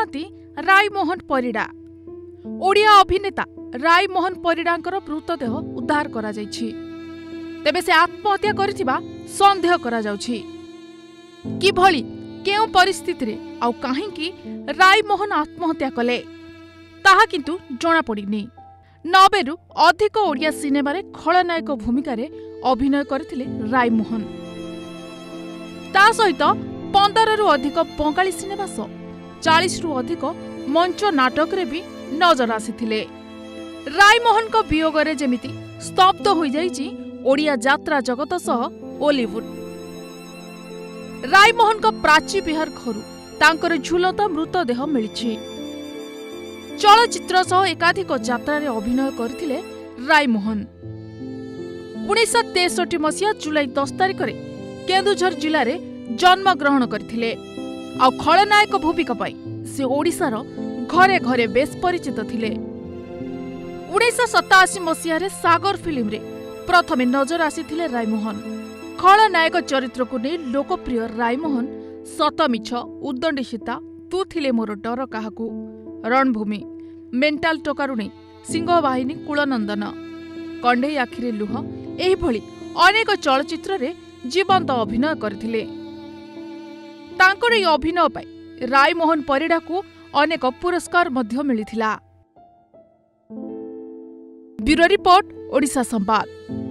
नहांती रायमोहन परिडा। ओडिया अभिनेता रायमोहन परिडांकर मृतदेह उद्धार करा जायछि। तेबे से आत्महत्या करिथिबा संदेह करा जाउछि। किभଳି केउ परिस्थिति रे आउ काहेकि रायमोहन आत्महत्या कले ताहा किंतु जणा पड़िनी। 90 रु अधिक ओडिया सिनेमा रे खलनायक भूमिका रे अभिनय करथिले रायमोहन। ता सहित 15 रु अधिक बंगाली सिनेमा 40 रु अधिक मंच नाटक रे भी नजर आसीथिले। रायमोहन को वियोग रे जेमिति स्तब्ध होई जाईची ओडिया यात्रा जगत सह बॉलीवुड। रायमोहन को प्राची बिहार घरु तांकर झुलता मृतदेह मिलिछि। चलचित्र सह एकाधिक यात्रा रे अभिनय करथिले रायमोहन। 1963 मसीहा जुलाई 10 तारिख रे केन्दुझर जिले रे जन्म ग्रहण करथिले। आ खलनायक भूमिका पाई से ओडिसार घरे घरे बेस परिचित थिले। 1987 मसीहा रे सागर फिल्म रे प्रथमे नजर आसीथिले रायमोहन। खलनायक चरित्र को नहीं लोकप्रिय रायमोहन सतमिछ, उद्दंडी सीता, तू थिले मोर डर काहाकू, रणभूमि, मेंटाल टोकारुणी, सिंहबाहिनी, कुलनंदन, कंढेई आखिरे लुह एही भली अनेक चलचित्र रे जीवंत अभिनय करथिले। तांकर ई अभिनय पाई रायमोहन परिडा को अनेक पुरस्कार मध्य मिलिथिला। ब्यूरो रिपोर्ट, ओडिशा संवाद।